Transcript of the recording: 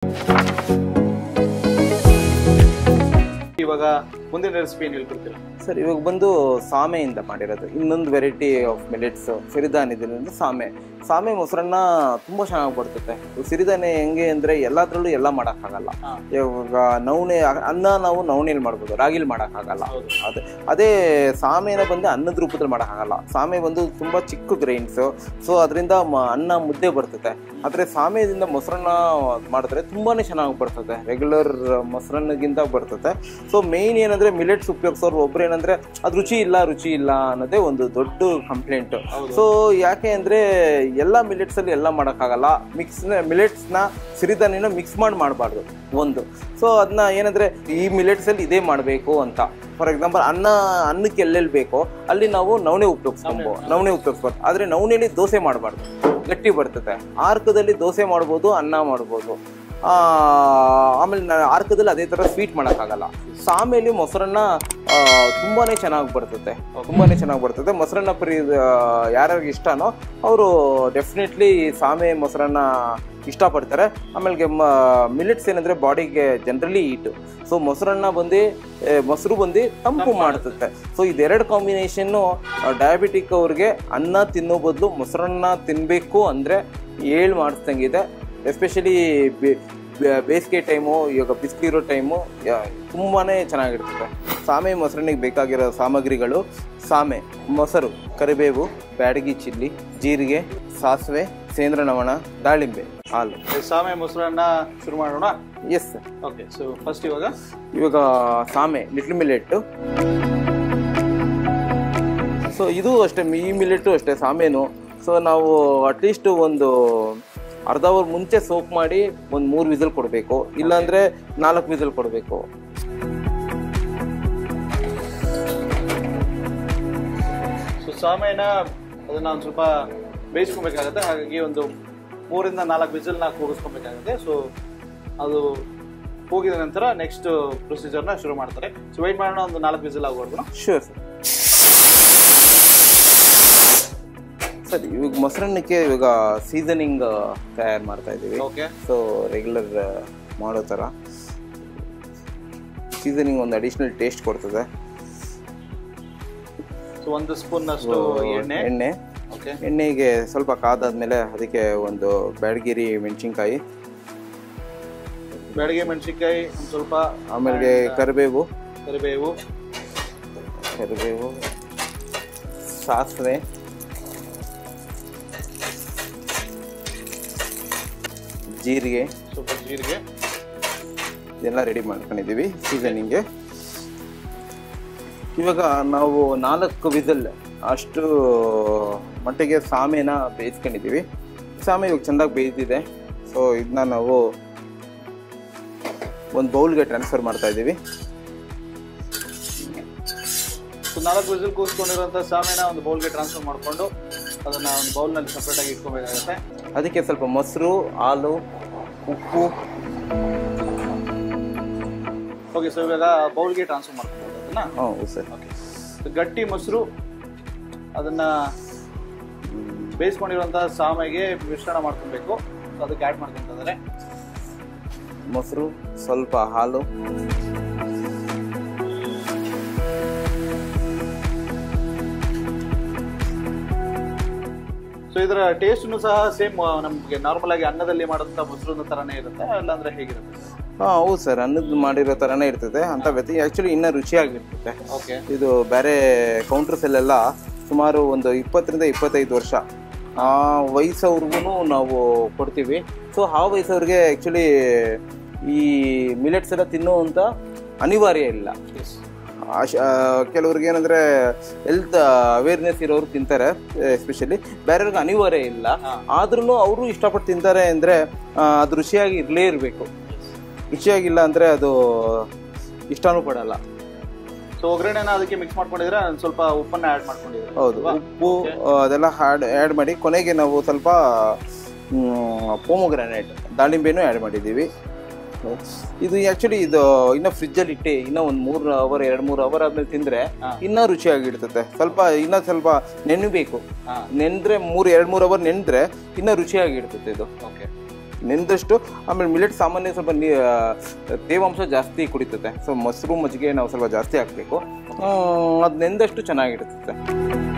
ಇವಾಗ ಮುಂದಿನ ರೆಸಿಪಿ ಏನು ಹೇಳ್ಕೊಡ್ತೀರಾ ಸರ್? ಇವಾಗ ಬಂದು ಸಾಮೆಯಿಂದ ಮಾಡಿರೋದು ಇನ್ನೊಂದು ವೆರೈಟಿ ಆಫ್ ಮಿಲೆಟ್ಸ್, ಸಿರಿಧಾನ್ಯದಿಂದ ಸಾಮೆ ಮೊಸರನ್ನ ತುಂಬ ಚೆನ್ನಾಗಿ ಬರ್ತದೆ. ಸಿರಿಧಾನ್ಯ ಹೆಂಗೆ ಅಂದರೆ ಎಲ್ಲದರಲ್ಲೂ ಎಲ್ಲ ಮಾಡೋಕ್ಕಾಗಲ್ಲ. ಇವಾಗ ನವಣೆ ಅನ್ನ ನಾವು ನವಣೆಯಲ್ಲಿ ಮಾಡ್ಬೋದು, ರಾಗಿಲಿ ಮಾಡೋಕ್ಕಾಗಲ್ಲ. ಅದೇ ಸಾಮೆನ ಬಂದು ಅನ್ನದ ರೂಪದಲ್ಲಿ ಮಾಡೋಕ್ಕಾಗಲ್ಲ. ಸಾಮೆ ಬಂದು ತುಂಬ ಚಿಕ್ಕ ಗ್ರೈನ್ಸು, ಸೊ ಅದರಿಂದ ಅನ್ನ ಮುದ್ದೆ ಬರ್ತದೆ. ಆದರೆ ಸಾಮೆಯಿಂದ ಮೊಸರನ್ನ ಮಾಡಿದ್ರೆ ತುಂಬಾ ಚೆನ್ನಾಗಿ ಬರ್ತದೆ, ರೆಗ್ಯುಲರ್ ಮೊಸರನ್ನಗಿಂತ ಬರ್ತದೆ. ಸೊ ಮೇಯ್ನ್ ಏನಂದರೆ ಮಿಲೆಟ್ಸ್ ಉಪಯೋಗಿಸೋರು ಒಬ್ರು ಏನಂದರೆ ಅದು ರುಚಿ ಇಲ್ಲ ಅನ್ನೋದೇ ಒಂದು ದೊಡ್ಡ ಕಂಪ್ಲೇಂಟ್. ಸೊ ಯಾಕೆ ಅಂದರೆ ಎಲ್ಲ ಮಿಲೆಟ್ಸಲ್ಲಿ ಎಲ್ಲ ಮಾಡೋಕ್ಕಾಗಲ್ಲ. ಮಿಲೆಟ್ಸ್ನ ಸಿರಿಧಾನ್ಯನ ಮಿಕ್ಸ್ ಮಾಡಬಾರ್ದು ಒಂದು. ಸೊ ಅದನ್ನ ಏನಂದರೆ ಈ ಮಿಲೆಟ್ಸಲ್ಲಿ ಇದೇ ಮಾಡಬೇಕು ಅಂತ. ಫಾರ್ ಎಕ್ಸಾಂಪಲ್ ಅನ್ನಕ್ಕೆ ಎಲ್ಲೆಲ್ಲಿ ಬೇಕೋ ಅಲ್ಲಿ ನಾವು ನವಣೆ ಉಪಯೋಗಿಸ್ಬೋದು. ಆದರೆ ನವಣೆಯಲ್ಲಿ ದೋಸೆ ಮಾಡಬಾರ್ದು, ಗಟ್ಟಿ ಬರ್ತದೆ. ಆರ್ಕದಲ್ಲಿ ದೋಸೆ ಮಾಡ್ಬೋದು, ಅನ್ನ ಮಾಡ್ಬೋದು. ಆಮೇಲೆ ಆರ್ಕದಲ್ಲಿ ಅದೇ ಥರ ಸ್ವೀಟ್ ಮಾಡೋಕ್ಕಾಗಲ್ಲ. ಸಾಮೇಲಿ ಮೊಸರನ್ನ ತುಂಬಾ ಚೆನ್ನಾಗಿ ಬರ್ತದೆ. ಮೊಸರನ್ನ ಯಾರ್ಯಾರಿಗೆ ಇಷ್ಟನೋ ಅವರು ಡೆಫಿನೆಟ್ಲಿ ಸಾಮೆ ಮೊಸರನ್ನ ಇಷ್ಟಪಡ್ತಾರೆ. ಆಮೇಲೆ ಮಿಲೆಟ್ಸ್ ಏನಂದರೆ ಬಾಡಿಗೆ ಜನರಲಿ ಹೀಟು. ಸೊ ಮೊಸರು ಬಂದು ತಂಪು ಮಾಡ್ತದೆ. ಸೊ ಇದೆರಡು ಕಾಂಬಿನೇಷನ್ನು ಡಯಾಬಿಟಿಕ್ ಅವ್ರಿಗೆ ಅನ್ನ ತಿನ್ನೋ ಬದಲು ಮೊಸರನ್ನ ತಿನ್ನಬೇಕು ಅಂದರೆ ಹೇಳಿ ಮಾಡಿಸ್ದಂಗಿದೆ. ಎಸ್ಪೆಷಲಿ ಬೇಸಿಗೆ ಟೈಮು, ಇವಾಗ ಬಿಸಿಲಿರೋ ಟೈಮು ತುಂಬಾ ಚೆನ್ನಾಗಿರ್ತದೆ. ಸಾಮೆ ಮೊಸರನ್ನಿಗೆ ಬೇಕಾಗಿರೋ ಸಾಮಗ್ರಿಗಳು: ಸಾಮೆ, ಮೊಸರು, ಕರಿಬೇವು, ಬ್ಯಾಡಗಿ ಚಿಲ್ಲಿ, ಜೀರಿಗೆ, ಸಾಸಿವೆ, ಸೇಂದ್ರ ನವಣ, ದಾಳಿಂಬೆ, ಹಾಲು. ಸಾಮೆ ಮೊಸರನ್ನ ಶುರು ಮಾಡೋಣ. Yes sir. Okay. So first ಇವಾಗ ಸಾಮೆ ಲಿಟ್ಲ್ ಮಿಲೆಟ್ಟು. ಸೊ ಇದು ಅಷ್ಟೇ, ಈ ಮಿಲೆಟ್ಟು ಅಷ್ಟೇ ಸಾಮೇನು. ಸೊ ನಾವು ಅಟ್ಲೀಸ್ಟ್ ಒಂದು ಅರ್ಧ ಅವರ್ ಮುಂಚೆ ಸೋಪ್ ಮಾಡಿ ಒಂದು 3 ವಿಸಲ್ ಕೊಡಬೇಕು, ಇಲ್ಲಾಂದರೆ 4 ವಿಸಲ್ ಕೊಡಬೇಕು. ಸೊ ಸಾಮೆನ ಅದನ್ನ ಒಂದು ಸ್ವಲ್ಪ ಬೇಯಿಸ್ಕೊಬೇಕಾಗತ್ತೆ. ಹಾಗಾಗಿ ಒಂದು 3 ರಿಂದ 4 ವಿಸಲ್ನ ಕೂಗಿಸ್ಕೊಬೇಕಾಗುತ್ತೆ. ಸೊ ಅದು ಹೋಗಿದ ನಂತರ ನೆಕ್ಸ್ಟ್ ಪ್ರೊಸೀಜರ್ನ ಶುರು ಮಾಡ್ತಾರೆ. ಸೊ ವೆಯ್ಟ್ ಮಾಡೋಣ, ಒಂದು 4 ವಿಸಲ್ ಆಗ್ಬಾರ್ದು. Sure sir. ಸರ್ ಇವಾಗ ಮೊಸರನ್ನಕ್ಕೆ ಇವಾಗ ಸೀಸನಿಂಗ್ ತಯಾರು ಮಾಡ್ತಾ ಇದ್ದೀವಿ. ಓಕೆ. ಸೊ ರೆಗ್ಯುಲರ್ ಮಾಡೋ ಥರ ಸೀಸನಿಂಗ್ ಒಂದು ಅಡಿಷ್ನಲ್ ಟೇಸ್ಟ್ ಕೊಡ್ತದೆ. ಸೊ 1 ಸ್ಪೂನ್ ಅಷ್ಟು ಎಣ್ಣೆ. ಓಕೆ. ಎಣ್ಣೆಗೆ ಸ್ವಲ್ಪ ಕಾದಾದ್ಮೇಲೆ ಅದಕ್ಕೆ ಒಂದು ಬ್ಯಾಡಗಿ ಮೆಣಸಿನ್ಕಾಯಿ, ಒಂದು ಸ್ವಲ್ಪ, ಆಮೇಲೆ ಕರಿಬೇವು, ಸಾಸಿವೆ, ಜೀರಿಗೆ, ಸ್ವಲ್ಪ ಜೀರಿಗೆ ಇದೆಲ್ಲ ರೆಡಿ ಮಾಡ್ಕೊಂಡಿದ್ದೀವಿ ಸೀಸನಿಂಗ್ಗೆ. ಇವಾಗ ನಾವು 4 ವಿಸಲ್ ಅಷ್ಟು ಮಟ್ಟಿಗೆ ಸಾಮೆನ ಬೇಯಿಸ್ಕೊಂಡಿದ್ದೀವಿ. ಸಾಮೆ ಇವಾಗ ಚೆಂದಾಗಿ ಬೇಯ್ದಿದೆ. ಸೊ ಇದನ್ನ ನಾವು ಒಂದು ಬೌಲ್ಗೆ ಟ್ರಾನ್ಸ್ಫರ್ ಮಾಡ್ತಾ ಇದ್ದೀವಿ. ಸೊ 4 ವಿಸಲ್ ಕೂರಿಸ್ಕೊಂಡಿರುವಂಥ ಸಾಮೆನ ಒಂದು ಬೌಲ್ಗೆ ಟ್ರಾನ್ಸ್ಫರ್ ಮಾಡಿಕೊಂಡು ಅದನ್ನ ಒಂದು ಬೌಲ್ನಲ್ಲಿ ಸಪ್ರೇಟಾಗಿ ಇಟ್ಕೊಬೇಕಾಗುತ್ತೆ. ಅದಕ್ಕೆ ಸ್ವಲ್ಪ ಮೊಸರು, ಹಾಲು, ಉಪ್ಪು. ಓಕೆ. ಸೊ ಇವಾಗ ಬೌಲ್ಗೆ ಟ್ರಾನ್ಸ್ಫರ್ ಮಾಡ್ಕೊಂಡು ಅದನ್ನ. ಹೌದು ಸರ್. ಓಕೆ. ಗಟ್ಟಿ ಮೊಸರು ಅದನ್ನ ಬೇಯಿಸ್ಕೊಂಡಿರುವಂಥ ಸಾಮೆಗೆ ಮಿಶ್ರಣ ಮಾಡ್ಕೊಬೇಕು. ಸೊ ಅದಕ್ಕೆ ಆ್ಯಡ್ ಮಾಡ್ಕೊಂತಿದ್ದಾರೆ ಮೊಸರು, ಸ್ವಲ್ಪ ಹಾಲು, ಸೊ ಇದರ ಟೇಸ್ಟ್ನು ಸಹ ಸೇಮ್ ನಮಗೆ ನಾರ್ಮಲ್ ಆಗಿ ಅನ್ನದಲ್ಲಿ ಮಾಡೋಂಥ ಮೊಸರು ಥರನೇ ಇರುತ್ತೆ, ಇಲ್ಲಾಂದ್ರೆ ಹೇಗಿರುತ್ತೆ? ಹೌದು ಸರ್, ಅನ್ನದ ಮಾಡಿರೋ ಥರನೇ ಇರ್ತದೆ. ಅಂತ ಆ್ಯಕ್ಚುಲಿ ಇನ್ನೂ ರುಚಿಯಾಗಿರ್ತದೆ. ಓಕೆ. ಇದು ಬೇರೆ ಕೌಂಟರ್ಸಲ್ಲೆಲ್ಲ ಸುಮಾರು ಒಂದು 20 ರಿಂದ 25 ವರ್ಷ ಆ ವಯಸ್ಸವ್ರಿಗೂ ನಾವು ಕೊಡ್ತೀವಿ. ಸೊ ಆ ವಯಸ್ಸವ್ರಿಗೆ ಆ್ಯಕ್ಚುಲಿ ಈ ಮಿಲೆಟ್ಸ್ ಎಲ್ಲ ತಿನ್ನುವಂಥ ಅನಿವಾರ್ಯ ಇಲ್ಲ. ಕೆಲವ್ರಿಗೆ ಏನಂದರೆ ಹೆಲ್ತ್ ಅವೇರ್ನೆಸ್ ಇರೋರು ತಿಂತಾರೆ, ಎಸ್ಪೆಷಲಿ. ಬೇರೆಯವ್ರಿಗೆ ಅನಿವಾರ್ಯ ಇಲ್ಲ, ಆದ್ರೂ ಅವರು ಇಷ್ಟಪಟ್ಟು ತಿಂತಾರೆ ಅಂದರೆ ಅದು ರುಚಿಯಾಗಿ ಇರಲೇ ಇರಬೇಕು. ರುಚಿಯಾಗಿಲ್ಲ ಅಂದರೆ ಅದು ಇಷ್ಟನೂ ಪಡಲ್ಲ. ಸೊ ಒಗ್ಗರಣೆನ ಅದಕ್ಕೆ ಮಿಕ್ಸ್ ಮಾಡ್ಕೊಂಡಿದ್ರೆ ಸ್ವಲ್ಪ ಉಪ್ಪನ್ನು ಆ್ಯಡ್ ಮಾಡ್ಕೊಂಡಿದ್ದೀವಿ. ಹೌದು, ಉಪ್ಪು ಅದೆಲ್ಲ ಆ್ಯಡ್ ಮಾಡಿ ಕೊನೆಗೆ ನಾವು ಸ್ವಲ್ಪ ಪೊಮೊಗ್ರಾನೇಟ್, ದಾಳಿಂಬೆನೂ ಆ್ಯಡ್ ಮಾಡಿದ್ದೀವಿ. ಇದು ಆ್ಯಕ್ಚುಲಿ ಇದು ಇನ್ನೂ ಫ್ರಿಜ್ಜಲ್ಲಿ ಇಟ್ಟು ಇನ್ನೂ ಒಂದು 2-3 ಅವರ್ ಆದ್ಮೇಲೆ ತಿಂದರೆ ಇನ್ನೂ ರುಚಿಯಾಗಿರ್ತದೆ. ಇನ್ನೂ ಸ್ವಲ್ಪ ನೆನಬೇಕು. ನೆನೆದ್ರೆ 2-3 ಅವರ್ ನೆನೆದ್ರೆ ಇನ್ನೂ ರುಚಿಯಾಗಿರ್ತದೆ ಇದು. ಓಕೆ. ನೆಂದಷ್ಟು. ಆಮೇಲೆ ಮಿಲೆಟ್ ಸಾಮಾನ್ಯ ಸ್ವಲ್ಪ ತೇವಾಂಶ ಜಾಸ್ತಿ ಕುಡಿತದೆ. ಸೊ ಮೊಸರು ಮಜ್ಜಿಗೆ ನಾವು ಸ್ವಲ್ಪ ಜಾಸ್ತಿ ಹಾಕಬೇಕು. ಅದು ನೆಂದಷ್ಟು ಚೆನ್ನಾಗಿರ್ತದೆ.